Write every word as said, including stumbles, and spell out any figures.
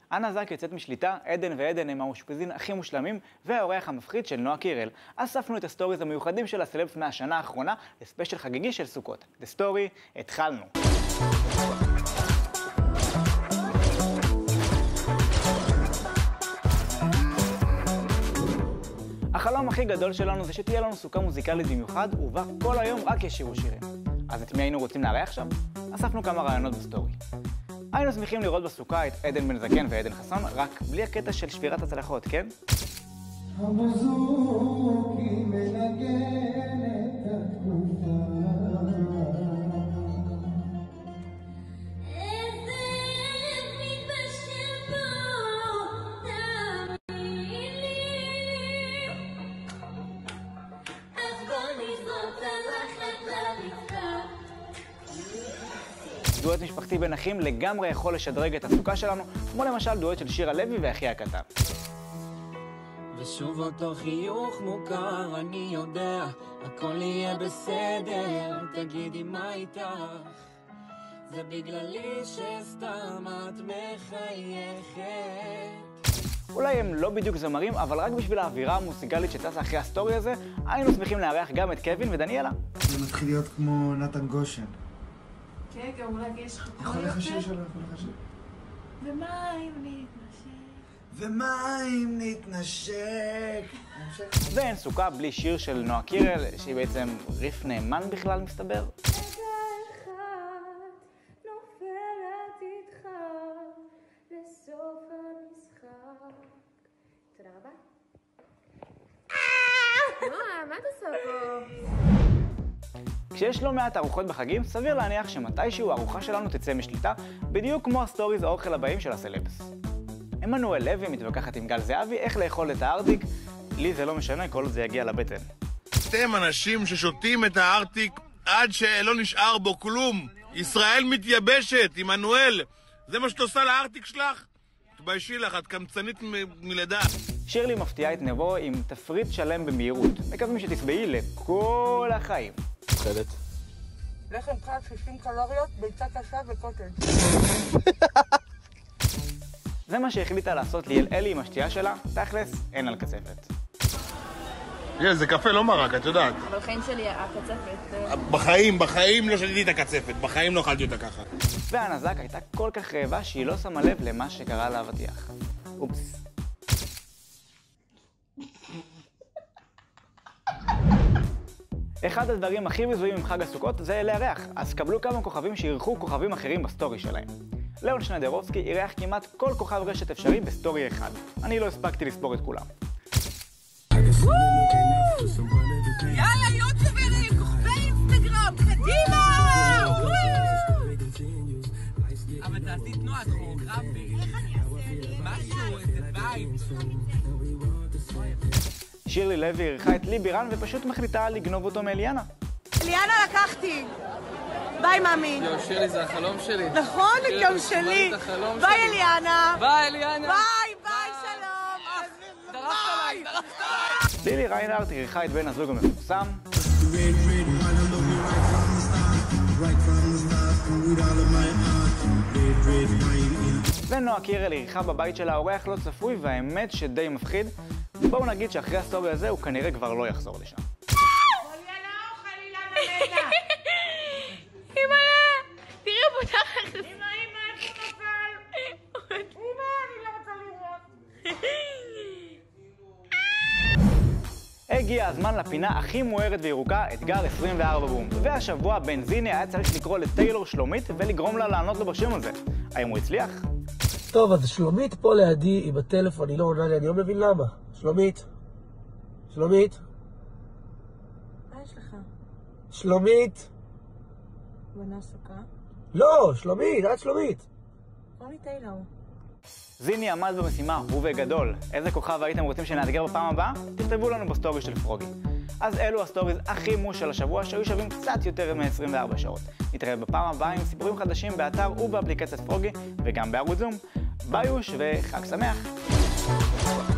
אנה זק יוצאת משליטה, עדן ועדן הם האושפיזין הכי מושלמים, והאורח המפחיד של נועה קירל. אספנו את הסטוריז המיוחדים של הסלבס מהשנה האחרונה לספיישל חגיגי של סוכות. The Story, התחלנו. החלום הכי גדול שלנו זה שתהיה לנו סוכה מוזיקלית במיוחד, ובה כל היום רק ישירו שירים. אז את מי היינו רוצים לארח שם? אספנו כמה רעיונות בסטורי. היינו שמחים לראות בסוכה את עדן בן זקן ועדן חסון, רק בלי הקטע של שבירת הצלחות, כן? המוזוקי מנגן את התקופה, איזה מתבשל פה, תאמין לי, אז בוא נזרוק הלכת לרצפה. דואט משפחתי בין אחים לגמרי יכול לשדרג את הסוכה שלנו, כמו למשל דואט של שירה לוי ואחי הקטן. ושוב אותו חיוך מוכר, אני יודע, הכל יהיה בסדר, תגידי מה איתך, זה בגללי שסתם את מחייכת. אולי הם לא בדיוק זמרים, אבל רק בשביל האווירה המוזיקלית שטסה אחרי הסטורי הזה, היינו שמחים לארח גם את קווין ודניאלה. זה מתחיל להיות כמו נתן גושן. כן, גם אולי יש לך... יכול לחשב שלו, יכול לחשב. ומה אם נתנשק? ומה אם נתנשק? ואין סוכה בלי שיר של נועה קירל, שהיא בעצם ריף נאמן בכלל מסתבר. רגע אחד נופלת איתך לסוף המשחק. תודה רבה. נועה, מה אתה עושה פה? כשיש לא מעט ארוחות בחגים, סביר להניח שמתישהו הארוחה שלנו תצא משליטה, בדיוק כמו הסטוריז האוכל הבאים של הסלבס. עמנואל לוי מתווכחת עם גל זהבי איך לאכול את הארטיק, לי זה לא משנה, כל זה יגיע לבטן. אתם אנשים ששותים את הארטיק עד שלא נשאר בו כלום. ישראל מתייבשת, עמנואל. זה מה שאת עושה לארטיק שלך? תביישי לך, את קמצנית מ- מלידה. שירלי מפתיעה את נבו עם תפריט שלם במהירות. מקווים שתשבעי לכל החיים. פחדת. לחם קל שישים קלוריות, ביצה קשה וקוטג'. זה מה שהחליטה לעשות ליאל אלי עם השתייה שלה, תכלס, אין על קצפת. זה קפה לא מרק, את יודעת. אבל חיים שלי, הקצפת... בחיים, בחיים לא שתיתי את הקצפת, בחיים לא אכלתי אותה ככה. ואנה זק הייתה כל כך רעבה שהיא לא שמה לב למה שקרה לאבטיח. אופס. אחד הדברים הכי מזוהים עם חג הסוכות זה לארח, אז קבלו כמה כוכבים שאירחו כוכבים אחרים בסטורי שלהם. ליאון שנדרובסקי אירח כמעט כל כוכב רשת אפשרי בסטורי אחד. אני לא הספקתי לספור את כולם. יאללה יוטיוברים, כוכבי אינסטגרם, קדימה! אבל תעשי תנועה, כוריאוגרפית. איך אני אעשה? משהו, איזה בית. שירלי לוי אירחה את לי בירן ופשוט מחליטה לגנוב אותו מאליאנה. אליאנה לקחתי! ביי מאמי. יו, שירלי זה החלום שלי. נכון, גם שלי. ביי אליאנה. ביי אליאנה. ביי, ביי, שלום. דרפת עליי, דרפת עליי. לילי ריינארט אירחה את בן הזוג המפורסם. ונועה קירל אירחה בבית של האורח לא צפוי, והאמת שדי מפחיד. בואו נגיד שאחרי הסטורי הזה הוא כנראה כבר לא יחזור לשם. אימא'לה! תראי הוא פותח לך. אמא, אמא, איפה נפל? אמא, אני לא רוצה לראות. הגיע הזמן לפינה הכי מוארת וירוקה, אתגר עשרים וארבע בום. והשבוע בנזיני היה צריך לקרוא לטיילור שלומית ולגרום לה לענות לו בשם הזה. האם הוא הצליח? טוב, אז שלומית פה לידי, היא בטלפון, היא לא עונה לי, אני לא מבין למה. שלומית? שלומית? מה יש לך? שלומית? בנה סוכה? לא, שלומית, את שלומית. רוני טיילור. זיני עמד במשימה, הוא וגדול. איזה כוכב הייתם רוצים שנאתגר בפעם הבאה? תכתבו לנו בסטורי של פרוגי. אז אלו הסטוריז הכי מוש של השבוע, שהיו שווים קצת יותר מ-עשרים וארבע שעות. נתראה בפעם הבאה עם סיפורים חדשים באתר ובאפליקציית פרוגי, וגם בערוץ זום. ביי יוש וחג שמח!